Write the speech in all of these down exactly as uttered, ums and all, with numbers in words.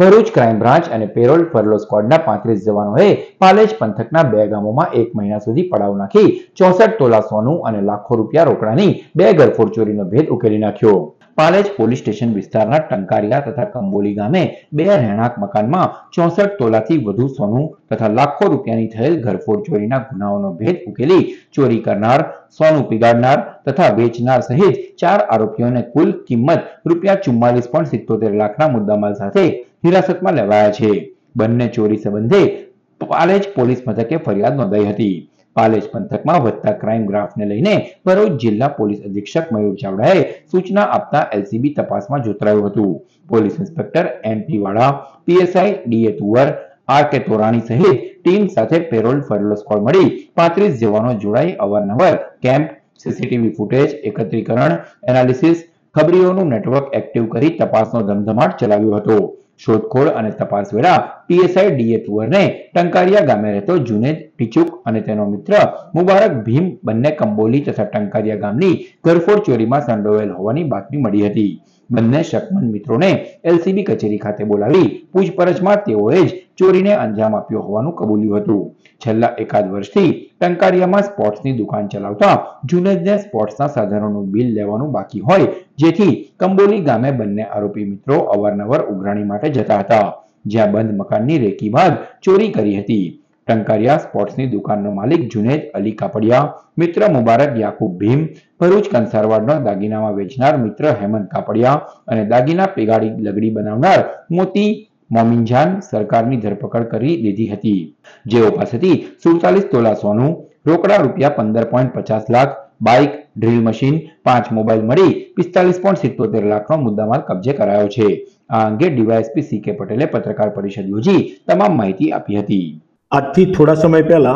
Bharuch crime branch અને parole furlough સ્ક્વોડના પાંત્રીસ જવાનોએ પાલેજ પંથકના બે ગામોમાં એક મહિના સુધી પડાવ નાખી ચોસઠ તોલા સોનું અને લાખો રૂપિયા રોકડાની બે ગરફોડ ચોરીનો ભેદ ઉકેલી નાખ્યો। પાલેજ પોલીસ સ્ટેશન વિસ્તારના ટંકારિયા તથા કંબોલી ગામે બે રહેણાંક મકાનમાં ચોસઠ તોલાથી વધુ સોનું તથા લાખો રૂપિયાની થયેલ ઘરફોડ ચોરીના ગુનાઓનો ભેદ ઉકેલી ચોરી કરનાર, સોનું પીગાડનાર તથા વેચનાર સહિત ચાર આરોપીઓને કુલ કિંમત રૂપિયા ચુમ્માલીસ પોઈન્ટ સિત્તોતેર લાખના મુદ્દામાલ સાથે हिरासत में लेवाया छे। बंने चोरी संबंधे पालेज पोलीस मथके फरियाद नोंधाई हती। पालेज पंथक में वधता क्राइम ग्राफ ने लईने भरूच जिला पोलीस अधीक्षक मयूर चावड़ाए सूचना आपता एलसीबी तपास में जोतरायुं हतुं। Police inspector MP Vada, PSI DA Tuvar, R K Torani सहित टीम साथे पेरोल फरलो स्क्वॉड मळी पैंतीस जवानों जोड़ाई अवारनवार केम्प, सीसीटीवी फूटेज एकत्रीकरण, एनालिसिस, खबरीओनुं नेटवर्क एक्टिव करी तपासनो धमधमाट चलाव्यो हतो। शोधखोळ અને તપાસ વેળા પીએસઆઈ ડીએ તુવરને ટંકારિયા ગામે રહેતો જુનેદ ટીચુક અને તેનો મિત્ર મુબારક ભીમ બંને કંબોલી તથા ટંકારિયા ગામની ઘરફોડ ચોરીમાં સંડોવાયેલ હોવાની બાતમી મળી હતી। બંને શકમંદ મિત્રોને એલસીબી કચેરી ખાતે બોલાવી પૂછપરછમાં તેઓએ જ ચોરીને અંજામ આપ્યો હોવાનું કબૂલ્યું હતું। છેલ્લા એકાદ વર્ષથી ટંકારિયામાં સ્પોર્ટ્સની દુકાન ચલાવતા જુનેદને સ્પોર્ટ્સના સાધનોનું બિલ લેવાનું બાકી હોય જેથી કંબોલી ગામે બંને આરોપી મિત્રો અવારનવાર ઉઘરાણી માટે જતા હતા, જ્યાં બંધ મકાનની રેકી બાદ ચોરી કરી હતી। ટંકારિયા સ્પોર્ટ્સની દુકાનનો માલિક જુનેદ અલી કાપડિયા, મિત્ર મુબારક યાકુબ ભીમ, ભરૂચ કંસારવાડનો દાગીનામાં વેચનાર મિત્ર હેમંત કાપડિયા અને દાગીના પેગાડી લગડી બનાવનાર મોતી મોમિનજાન સરકારની ધરપકડ કરી લીધી હતી, જેઓ પાસેથી સુડતાલીસ તોલા સોનું, રોકડા રૂપિયા पंद्रह पॉइंट पचास लाख, बाइक, ड्रिल मशीन, पांच मोबाइल मળી पिस्तालीस पॉइंट सित्तोतेर लाखનો मुद्दामाल कब्जे करायो छे। आ अंगे ડીવાયએસપી સી કે પટેલે पत्रकार परिषद योजी तमाम माहिती आपी हती। આજથી થોડા સમય પહેલા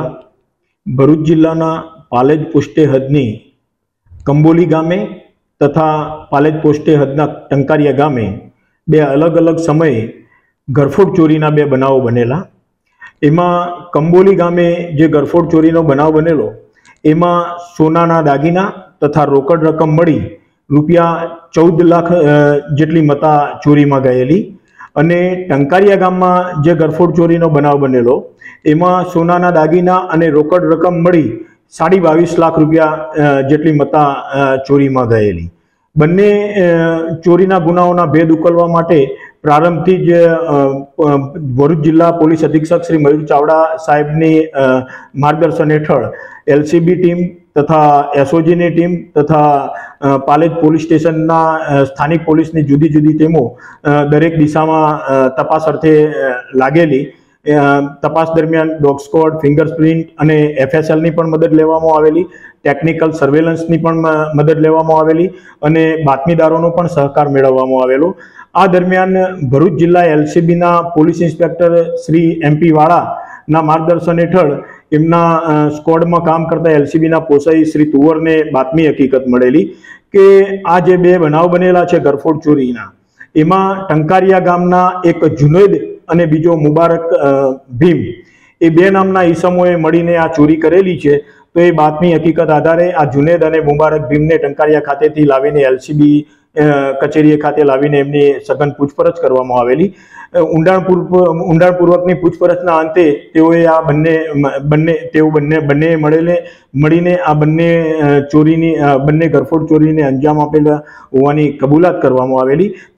ભરૂચ જિલ્લાના પાલેજ પોસ્ટે હદની કંબોલી ગામે તથા પાલેજ પોસ્ટે હદના ટંકારિયા ગામે બે અલગ અલગ સમયે ઘરફોડ ચોરીના બે બનાવો બનેલા। એમાં કંબોલી ગામે જે ઘરફોડ ચોરીનો બનાવ બનેલો એમાં સોનાના દાગીના તથા રોકડ રકમ મળી રૂપિયા ચૌદ લાખ જેટલી મતા ચોરીમાં ગયેલી અને ટંકારિયા ગામમાં જે ઘરફોડ ચોરીનો બનાવ બનેલો એમાં સોનાના દાગીના અને રોકડ રકમ મળી સાડી બાવીસ લાખ રૂપિયા જેટલી મતા ચોરીમાં ગયેલી। બંને ચોરીના ગુનાઓના ભેદ ઉકેલવા માટે प्रारंभथी ज भरूच जिला पोलीस अधीक्षक श्री मयूर चावड़ा साहेबनी मार्गदर्शन हेठळ एलसीबी टीम तथा एसओजी नी टीम तथा पालेज पोलीस स्टेशनना स्थानिक पोलीसनी जुदी जुदी टीमों दरेक दिशामां तपास अर्थे लागेली। तपास दरमियान डॉग स्क्वॉड, फिंगरप्रिंट अने एफएसएल नी पण मदद लेवामां आवेली, टेक्निकल सर्वेलन्स नी पण मदद लेवामां आवेली अने बातमीदारोनो पण सहकार मेळववामां आवेलो। आ दरमियान भरूच जिला एलसीबी ना police inspector Shri MP Vada ना मार्गदर्शन हेठळ एमना स्क्वॉड में काम करता एलसीबी ना पोसाई श्री तुवर ने बातमी हकीकत मळेली के आ जे बे बनाव बनेला छे घरफोड चोरीना एमां टंकारिया गामना एक जुनेद अने बीजो मुबारक भीम ए बे नामना ईसमोए मळीने आ चोरी करेली छे। तो ए बातमी हकीकत आधारे आ जुनेद अने मुबारक भीम ने टंकारिया खातेथी लावीने एलसीबी कचेरी खाते लावीने एमनी सघन पूछपरछ करवामां आवेली। ઊંડાણપૂર્વક ઊંડાણપૂર્વકની પૂછપરછના અંતે તેઓએ આ બંને બંને તેઓ બંને બંને મળેલે મળીને આ બંને ચોરીની બંને ઘરફોડ ચોરીને અંજામ આપેલા હોવાની કબૂલાત કરવામાં આવેલી।